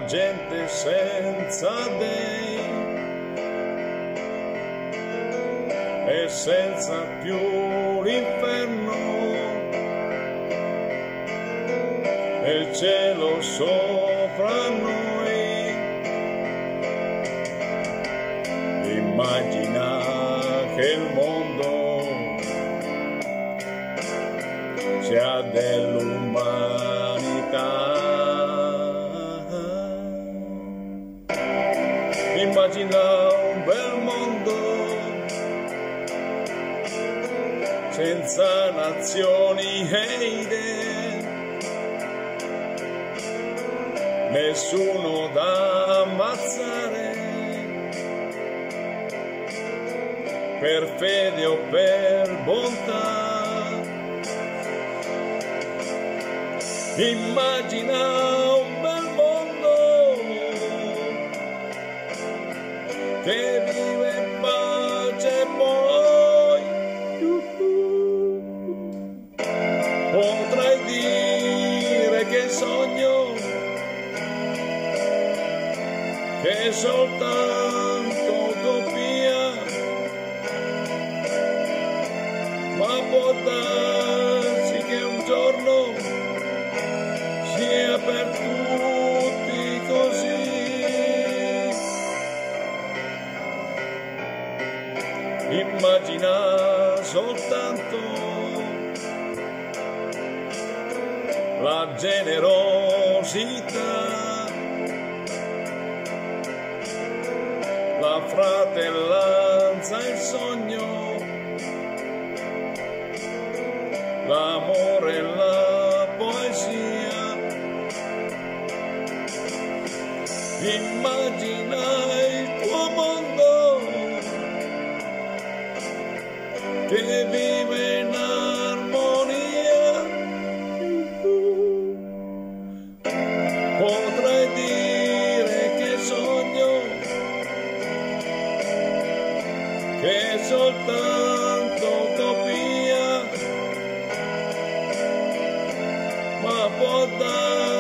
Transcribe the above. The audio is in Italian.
la gente senza dei e senza più l'inferno e il cielo sopra noi. Immagina che il mondo sia dell'umanità. Immagina un bel mondo senza nazioni e idee, nessuno da ammazzare per fede o per bontà. Immagina un bel mondo che vive in pace e poi potrai dire che sogno, che è soltanto utopia, ma può darsi che un giorno sia per tutti così. Immagina soltanto la generosità, la fratellanza, il sogno, l'amore e la poesia. Immagina il tuo mondo che vive in armonia. Potrai dire che sogno, che è soltanto utopia, ma può dare